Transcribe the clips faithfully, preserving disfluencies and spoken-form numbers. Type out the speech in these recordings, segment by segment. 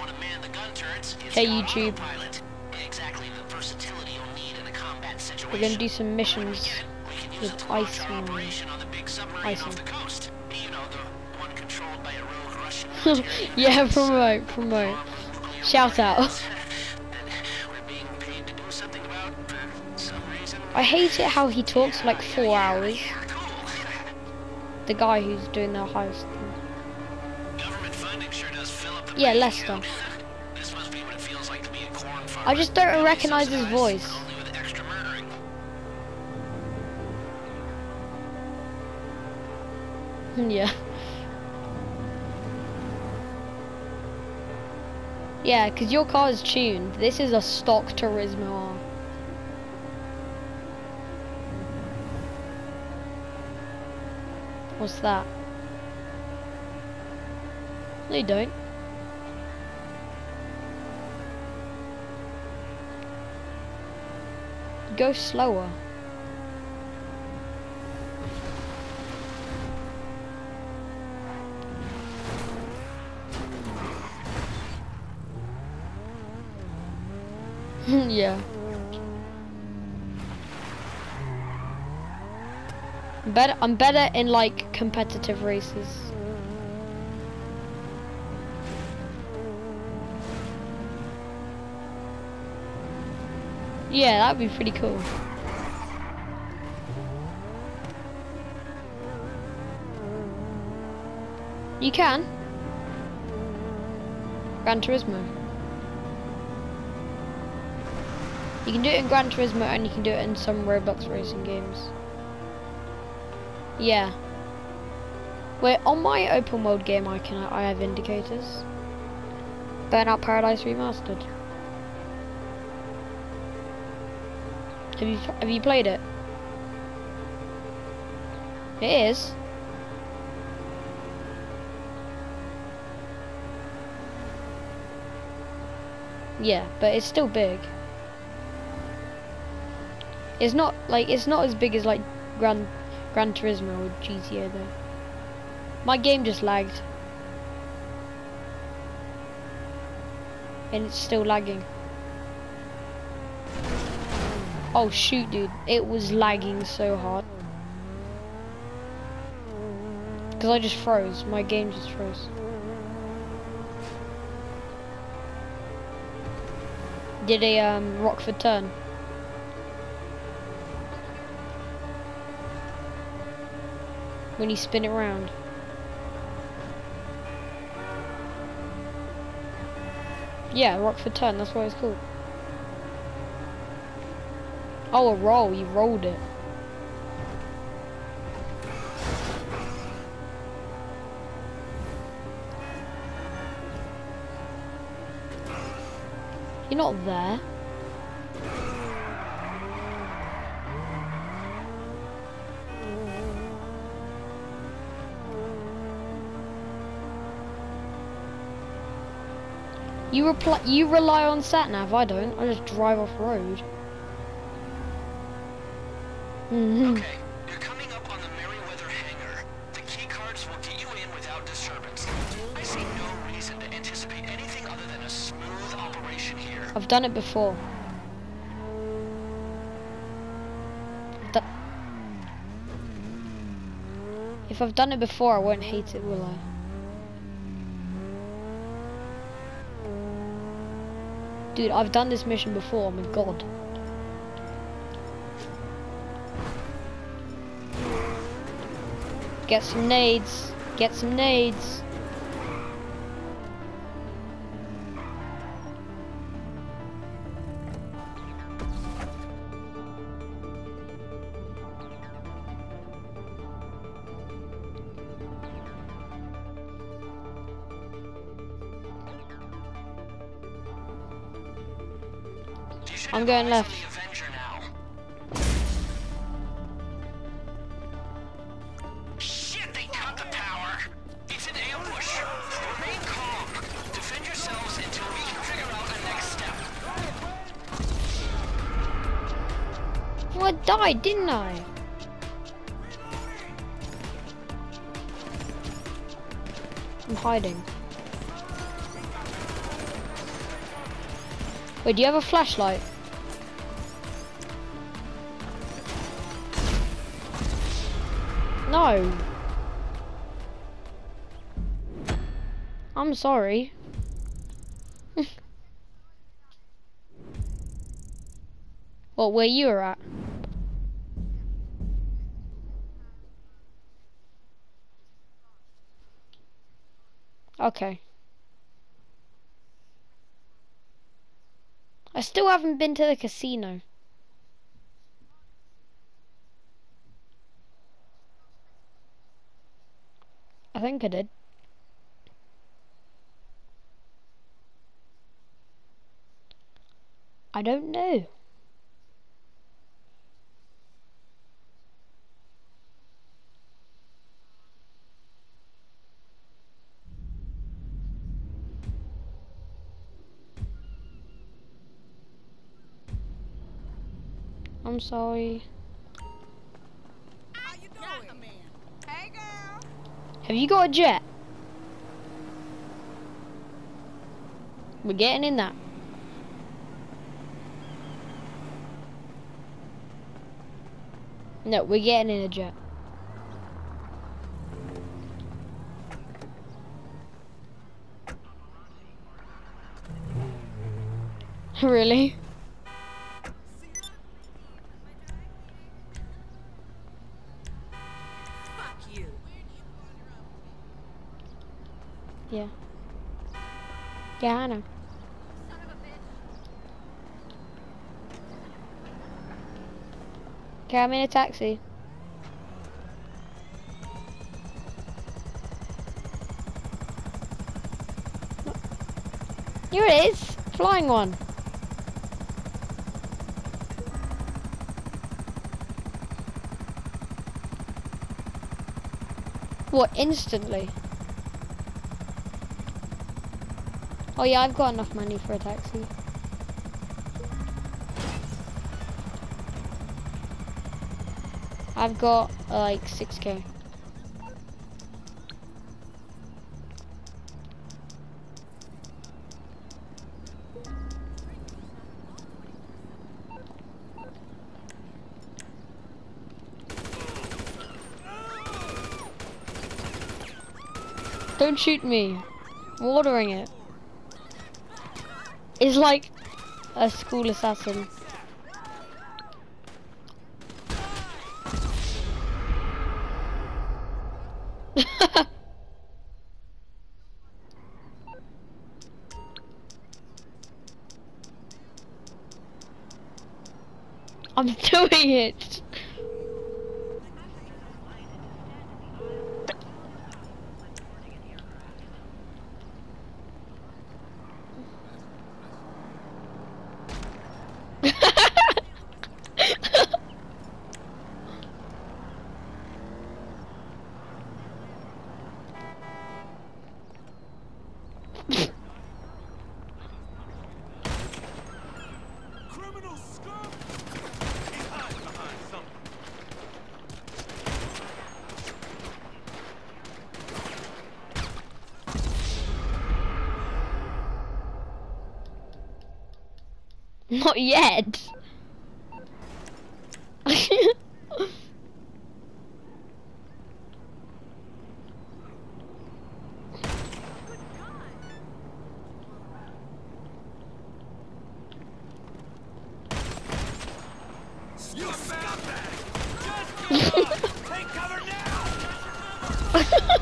Hey YouTube. We're gonna do some missions with Iceman. Iceman. Yeah, promote, promote. Shout out. I hate it how he talks for like four hours. The guy who's doing the highest thing. Yeah, Lester. I just don't recognize his voice. Yeah. Yeah, because your car is tuned. This is a stock Turismo R. What's that? No, you don't. Go slower. Yeah. Better. I'm better in like competitive races. Yeah, that'd be pretty cool. You can. Gran Turismo. You can do it in Gran Turismo and you can do it in some Roblox racing games. Yeah. Wait, on my open world game I can I have indicators. Burnout Paradise Remastered. Have you have you played it? It is. Yeah, but it's still big. It's not like it's not as big as like Gran Gran Turismo or G T A though. My game just lagged. And it's still lagging. Oh shoot, dude, it was lagging so hard. Because I just froze, my game just froze. Did a um, Rockford turn? When you spin it around. Yeah, Rockford turn, that's what it's called. Oh, a roll, you rolled it. You're not there. You reply, you rely on sat-nav, I don't. I just drive off road. Mm-hmm. Okay, you're coming up on the Merryweather hangar. The key cards will get you in without disturbance. I see no reason to anticipate anything other than a smooth operation here. I've done it before. D if I've done it before, I won't hate it, will I? Dude, I've done this mission before, oh my god. Get some nades. Get some nades. I'm going left. Shit, they cut the power. It's an ambush. Remain calm. Defend yourselves until we can figure out the next step. Well, I died, didn't I? I'm hiding. Wait, do you have a flashlight? No. I'm sorry. What, where you were at? Okay. I still haven't been to the casino. I think I did. I don't know. I'm sorry. How you doing? Hey, girl. Have you got a jet? We're getting in that. No, we're getting in a jet. Really? Fuck you. Yeah. Yeah, I know. Okay, I'm in a taxi. Here it is, flying one. What, instantly? Oh yeah, I've got enough money for a taxi. I've got uh, like six K. Don't shoot me. I'm ordering it. It's like a school assassin. I'm doing it. Criminal scum! He's hiding behind something. Not yet. You scumbag! Just move on! Take cover now!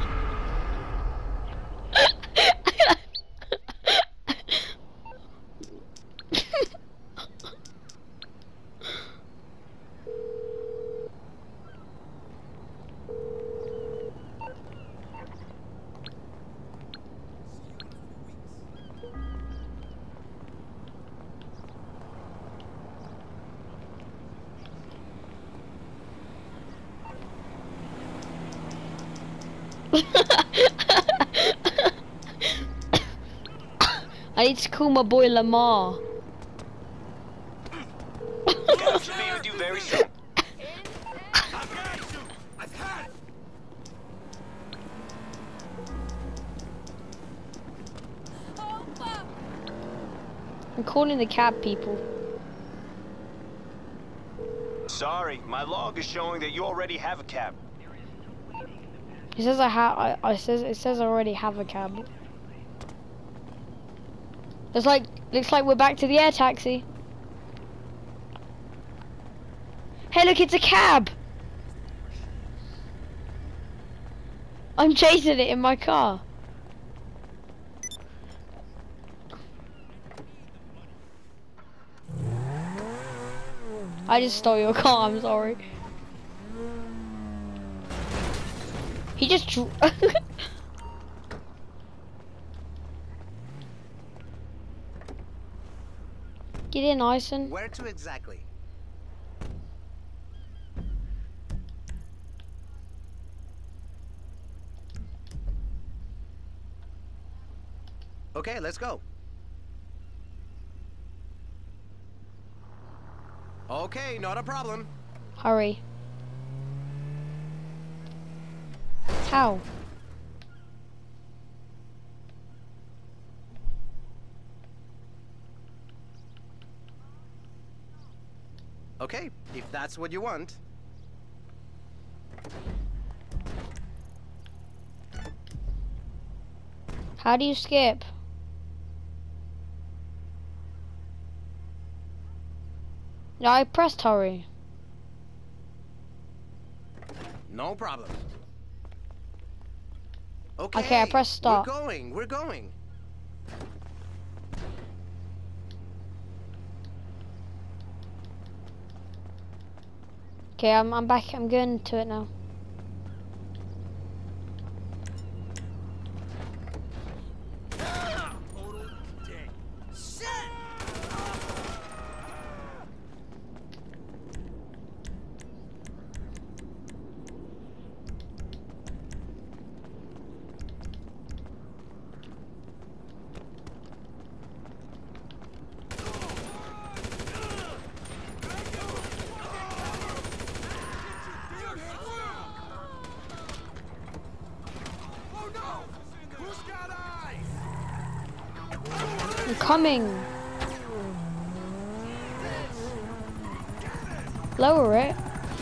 I need to call my boy Lamar. That should be with you very soon. I've got you! I've had it! Oh, fuck. I'm calling the cab people. Sorry, my log is showing that you already have a cab. It says I have. I, I says it says I already have a cab. It's like looks like we're back to the air taxi. Hey, look, it's a cab. I'm chasing it in my car. I just stole your car. I'm sorry. He just dr Get in, Ison. Where to exactly? Okay, let's go. Okay, not a problem. Hurry. How? Okay, if that's what you want. How do you skip? No, I pressed hurry. No problem. Okay, Okay, I pressed start. We're going, we're going. Okay, I'm I'm back. I'm going to it now. I'm coming. Lower it.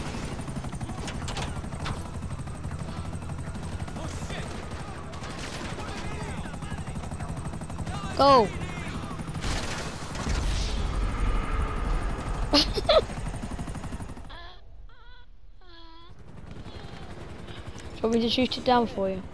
Go. Do you want me to shoot it down for you?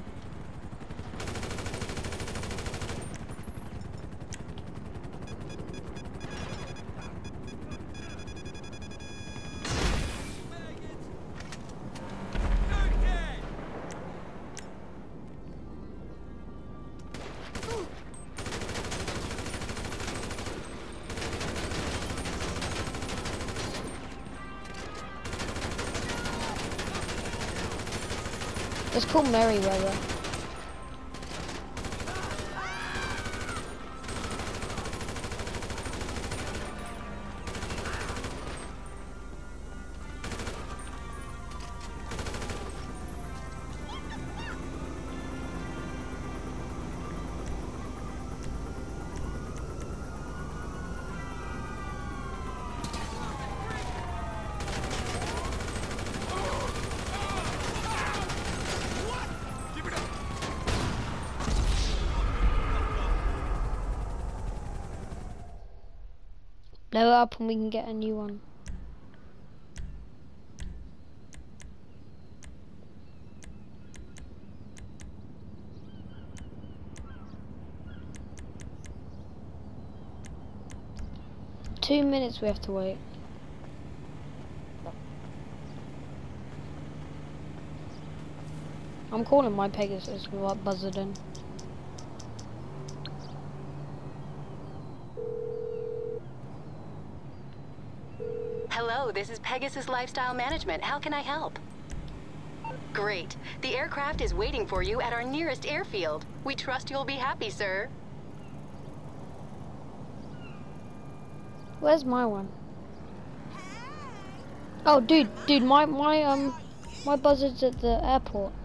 It's called Merryweather. Blow it up and we can get a new one. Two minutes we have to wait. I'm calling my Pegasus without buzzing in. Hello, this is Pegasus Lifestyle Management. How can I help? Great. The aircraft is waiting for you at our nearest airfield. We trust you'll be happy, sir. Where's my one? Oh, dude, dude, my my um my buzzard's at the airport.